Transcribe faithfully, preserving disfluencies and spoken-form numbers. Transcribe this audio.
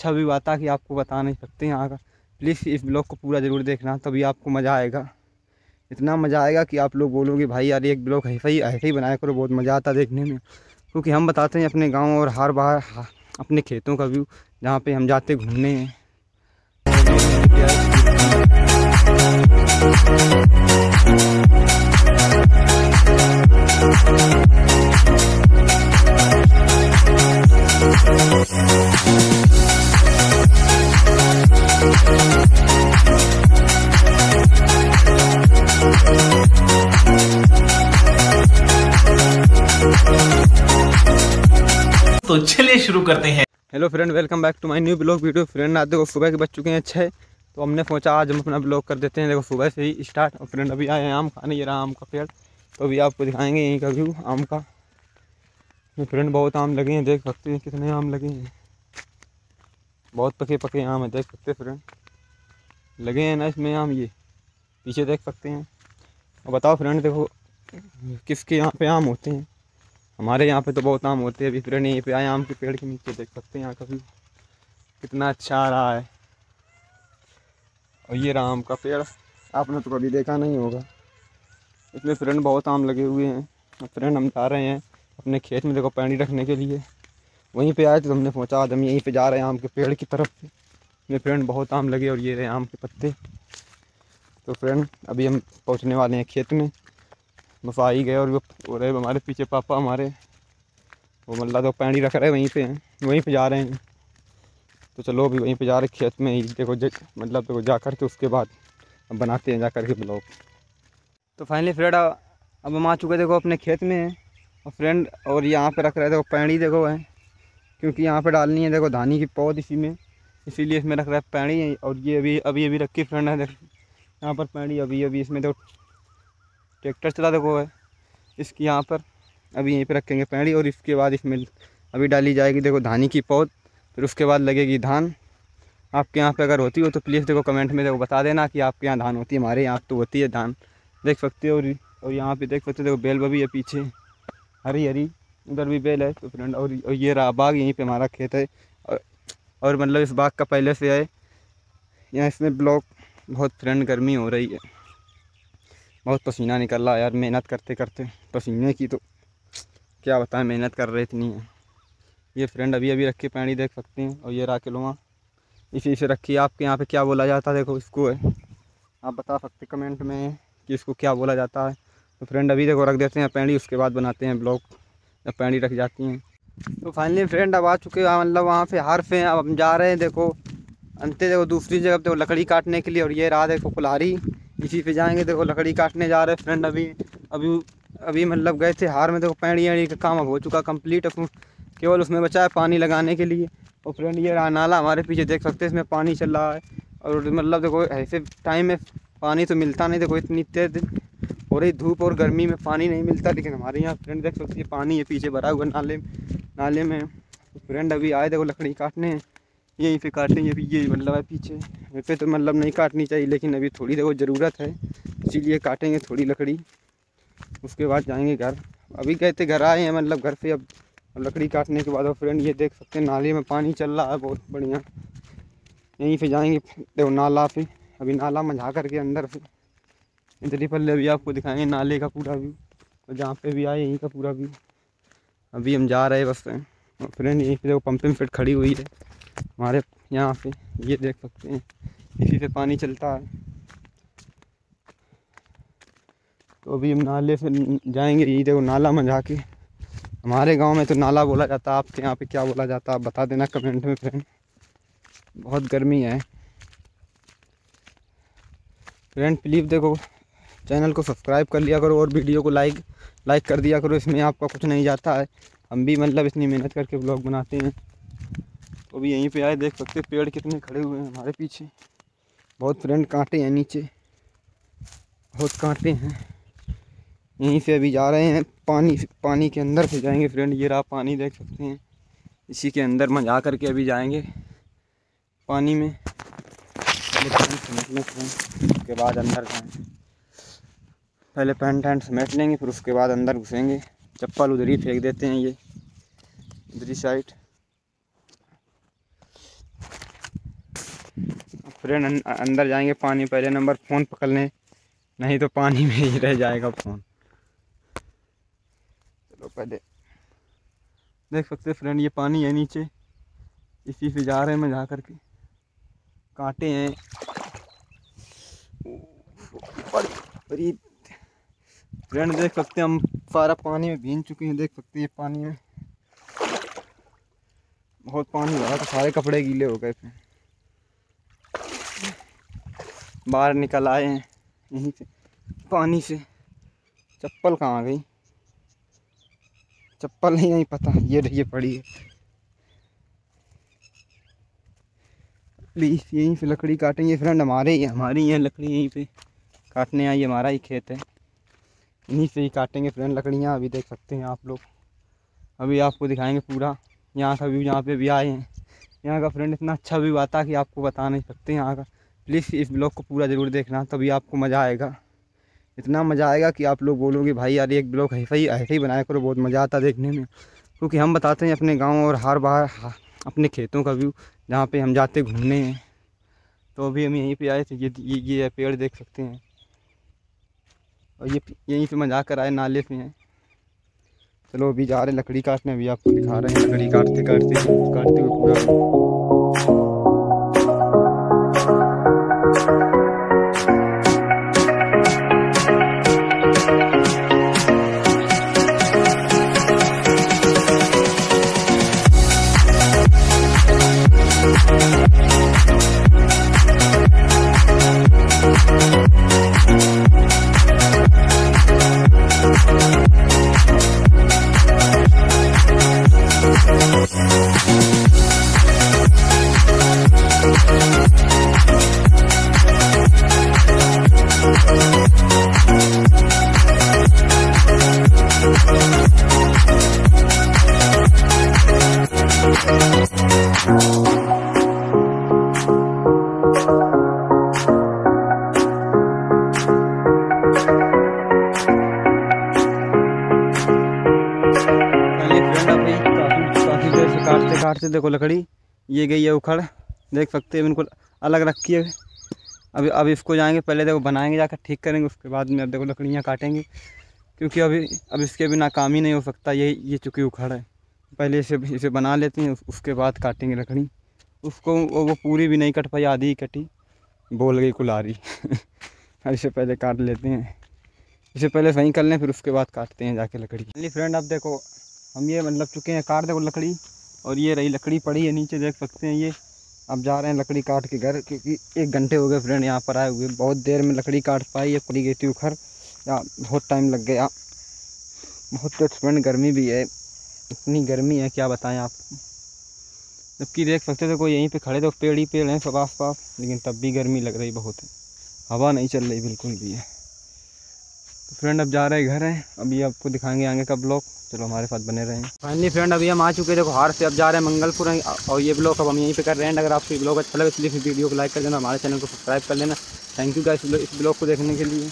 अच्छा व्यू आता कि आपको बता नहीं सकते यहाँ का। प्लीज़ इस ब्लॉग को पूरा ज़रूर देखना, तभी आपको मज़ा आएगा। इतना मज़ा आएगा कि आप लोग बोलोगे भाई यार एक ब्लॉग ऐसा ही ऐसे ही बनाया करो, बहुत मज़ा आता देखने में। क्योंकि हम बताते हैं अपने गाँव और हर बार अपने खेतों का व्यू, जहाँ पे हम जाते घूमने हैं। तो चलिए शुरू करते हैं। Hello friend, welcome back to my new blog video. Friend आज देखो सुबह के बज चुके हैं छः, तो हमने सोचा आज हम अपना ब्लॉग कर देते हैं। देखो सुबह से ही स्टार्ट। और फ्रेंड अभी आए हैं आम खाने, ये रहा आम का पेड़, तो अभी आपको दिखाएंगे यहीं का व्यू आम का। तो फ्रेंड बहुत आम लगे हैं, देख सकते हैं कितने आम लगे हैं। बहुत पके पके आम है, देख सकते हैं फ्रेंड, लगे हैं ना इसमें आम, ये पीछे देख सकते हैं। और बताओ फ्रेंड, देखो किसके यहाँ पे आम होते हैं। हमारे यहाँ पे तो बहुत आम होते हैं। अभी फ्रेंड यहीं पे आए आम के पेड़ के नीचे, देख सकते हैं यहाँ का व्यू कितना अच्छा आ रहा है। और ये रहा आम का पेड़, आपने तो कभी देखा नहीं होगा। इसमें फ्रेंड बहुत आम लगे हुए हैं। और फ्रेंड हम जा रहे हैं अपने खेत में, देखो पानी रखने के लिए। वहीं पे आए तो हमने सोचा आज हम यहीं पे जा रहे हैं आम के पेड़ की तरफ से। इसमें फ्रेंड बहुत आम लगे और ये रहे आम के पत्ते। तो फ्रेंड अभी हम पहुँचने वाले हैं खेत में, बस आ ही गए। और वो हो रहे हमारे पीछे पापा हमारे, वो मतलब तो पैंडी रख रहे हैं, वहीं पे हैं, वहीं पे जा रहे हैं। तो चलो अभी वहीं पे जा रहे खेत में ही, देखो मतलब देखो जा कर के उसके बाद अब बनाते हैं जा कर के ब्लॉग। तो फाइनली फ्रेंड अब हम आ चुके देखो अपने खेत में हैं। और फ्रेंड और यहाँ पे रख रहे थे, देखो पैंडी देखो है, क्योंकि यहाँ पे डालनी है देखो धानी की पौध इसी में, इसीलिए इसमें रख रहा है पैंडी। और ये अभी अभी अभी रखी फ्रेंड है, देखो यहाँ पर पैंडी अभी अभी इसमें देखो ट्रैक्टर चला देखो है इसकी यहाँ पर। अभी यहीं पे रखेंगे पैंडी और इसके बाद इसमें अभी डाली जाएगी देखो धानी की पौध, फिर उसके बाद लगेगी धान। आपके यहाँ पे अगर होती हो तो प्लीज़ देखो कमेंट में देखो बता देना कि आपके यहाँ धान होती है। हमारे यहाँ तो होती है धान, देख सकते हो। और और यहाँ पे देख सकते हो देखो बेल भी है पीछे, हरी हरी, उधर भी बेल है। तो फ्रेंड और ये रहा बाग, यहीं पे हमारा खेत है। और, और मतलब इस बाग का पहले से है यहाँ, इसमें ब्लॉक बहुत फ्रेंड गर्मी हो रही है, बहुत पसीना निकल रहा है यार मेहनत करते करते। पसीने की तो क्या बताएं, मेहनत कर रहे इतनी है। ये फ्रेंड अभी अभी रखी पैंडी देख सकते हैं। और ये राकेलुआ इसी से रखी है। आपके यहाँ पे क्या बोला जाता है देखो इसको है, आप बता सकते कमेंट में कि इसको क्या बोला जाता है। तो फ्रेंड अभी देखो रख देते हैं पैंडी, उसके बाद बनाते हैं ब्लॉग जब पैंडी रख जाती हैं। तो फाइनली फ्रेंड अब आ चुके हैं मतलब वहाँ पे हार पे हैं। अब हम जा रहे हैं देखो अंते देखो दूसरी जगह देखो लकड़ी काटने के लिए। और ये रहा देखो कुल्हाड़ी, इसी पे जाएंगे देखो लकड़ी काटने जा रहे हैं फ्रेंड। अभी अभी अभी मतलब गए थे हार में, देखो पैंडी ऐड़ी का काम अब हो चुका कंप्लीट, अब केवल उसमें बचा है पानी लगाने के लिए। और फ्रेंड ये रहा नाला हमारे पीछे, देख सकते हैं इसमें पानी चल रहा है। और मतलब देखो ऐसे टाइम में पानी तो मिलता नहीं, देखो इतनी तेज हो रही धूप और गर्मी में पानी नहीं मिलता। लेकिन हमारे यहाँ फ्रेंड देख सकते हैं पानी है पीछे भरा हुआ नाले नाले में। तो फ्रेंड अभी आए देखो लकड़ी काटने, यहीं पे काटेंगे। अभी ये मतलब है पीछे, वैसे तो मतलब नहीं काटनी चाहिए लेकिन अभी थोड़ी देखो ज़रूरत है, इसीलिए काटेंगे थोड़ी लकड़ी। उसके बाद जाएंगे घर। अभी गए थे घर आए हैं मतलब घर पे अब लकड़ी काटने के बाद। और फ्रेंड ये देख सकते हैं नाले में पानी चल रहा है बहुत बढ़िया, यहीं पे जाएंगे देखो नाला पे। अभी नाला मंझा करके अंदर से इधर पल्ले अभी आपको दिखाएंगे नाले का पूरा व्यू, और जहाँ पे भी आए यहीं का पूरा व्यू। अभी हम जा रहे हैं बस। और फ्रेंड यहीं पे देखो पंपिंग सेट खड़ी हुई है हमारे यहाँ पे, ये देख सकते हैं इसी से पानी चलता है। तो अभी हम नाले से जाएंगे, यही देखो नाला मंझा के। हमारे गांव में तो नाला बोला जाता है, आपके यहाँ पे क्या बोला जाता है आप बता देना कमेंट में फ्रेंड। बहुत गर्मी है फ्रेंड, प्लीज़ देखो चैनल को सब्सक्राइब कर लिया करो और वीडियो को लाइक लाइक कर दिया करो, इसमें आपका कुछ नहीं जाता है। हम भी मतलब इतनी मेहनत करके ब्लॉग बनाते हैं। तो अभी यहीं पे आए, देख सकते हैं पेड़ कितने खड़े हुए हैं हमारे पीछे। बहुत फ्रेंड कांटे हैं नीचे, बहुत कांटे हैं। यहीं से अभी जा रहे हैं पानी पानी के अंदर से जाएंगे फ्रेंड। ये रहा पानी देख सकते हैं, इसी के अंदर मजा करके अभी जाएंगे पानी में। उसके बाद अंदर जाएंगे, पहले पैंट वैंट समेट लेंगे फिर उसके बाद अंदर घुसेंगे। चप्पल उधर ही फेंक देते हैं, ये इधर ही साइड। फ्रेंड अं, अंदर जाएंगे पानी, पहले नंबर फ़ोन पकड़ लें, नहीं तो पानी में ही रह जाएगा फ़ोन। चलो पहले देख सकते फ्रेंड, ये पानी है नीचे, इसी से जा रहे हैं मैं जा कर के। कांटे हैं फ्रेंड, देख सकते हैं हम सारा पानी में भीग चुके हैं। देख सकते हैं पानी में बहुत पानी भरा था, सारे कपड़े गीले हो गए थे। बाहर निकल आए हैं यहीं से पानी से। चप्पल कहाँ गई? चप्पल नहीं नहीं पता, ये ये पड़ी है। प्लीज़ यहीं से लकड़ी काटेंगे फ्रेंड, हमारे ही हमारी है लकड़ी, यहीं पे काटने आई, हमारा ही खेत है, इन्हीं से ही काटेंगे फ्रेंड लकड़ियाँ। अभी देख सकते हैं आप लोग, अभी आपको दिखाएंगे पूरा यहाँ का व्यू। यहाँ पे भी आए हैं, यहाँ का फ्रेंड इतना अच्छा व्यू आता कि आपको बता नहीं सकते यहाँ का। प्लीज़ इस ब्लॉग को पूरा ज़रूर देखना, तभी आपको मज़ा आएगा। इतना मज़ा आएगा कि आप लोग बोलोगे भाई यार एक ब्लॉग ऐसा ही ऐसे ही बनाया करो, बहुत मज़ा आता देखने में। क्योंकि हम बताते हैं अपने गाँव और हर बार अपने खेतों का व्यू, जहाँ पे हम जाते घूमने हैं। तो अभी हम यहीं पे आए थे, ये ये ये पेड़ देख सकते हैं, और ये यहीं से मजा कर आए, नाले से हैं। चलो अभी जा रहे हैं लकड़ी काटने, अभी आपको दिखा रहे हैं लकड़ी काटते काटते काटते हुए पूरा। काटते काटते देखो लकड़ी ये गई है उखड़, देख सकते हैं इनको अलग रखी है। अभी अब इसको जाएंगे पहले देखो बनाएंगे, जाकर ठीक करेंगे, उसके बाद में अब देखो लकड़ियाँ काटेंगे। क्योंकि अभी अब इसके बिना काम ही नहीं हो सकता, ये ये चुकी उखड़ है। पहले इसे इसे बना लेते हैं, उसके बाद काटेंगे लकड़ी। उसको वो पूरी भी नहीं कट पाई, आधी ही कटी, बोल गई कुल्हाड़ी। इसे पहले काट लेते हैं, इसे पहले सही कर लें, फिर उसके बाद काटते हैं जाके लकड़ी। फ्रेंड अब देखो हम ये मतलब चुके हैं काट, देखो लकड़ी, और ये रही लकड़ी पड़ी है नीचे, देख सकते हैं। ये अब जा रहे हैं लकड़ी काट के घर, क्योंकि एक घंटे हो गए फ्रेंड यहाँ पर आए हुए, बहुत देर में लकड़ी काट पाई। ये पड़ी गई थी उखड़, या बहुत टाइम लग गया। बहुत तो फ्रेंड गर्मी भी है, इतनी गर्मी है क्या बताएं आपको। जबकि देख सकते थे कोई यहीं पे खड़े, तो पेड़ ही पेड़ हैं सब आस पास, लेकिन तब भी गर्मी लग रही बहुत है, हवा नहीं चल रही बिल्कुल भी है। तो फ्रेंड अब जा रहे हैं घर हैं, अभी आपको दिखाएंगे आगे का ब्लॉग, चलो हमारे साथ बने रहें। फाइनली फ्रेंड अभी हम आ चुके हैं, देखो हार से अब जा रहे हैं मंगलपुर, और ये ब्लॉग अब हम यहीं पे कर रहे हैं। अगर आपको ये ब्लॉग अच्छा लगे तो प्लीज़ वीडियो को लाइक कर देना, हमारे चैनल को सब्सक्राइब कर लेना। थैंक यू गाइस इस ब्लॉग को देखने के लिए।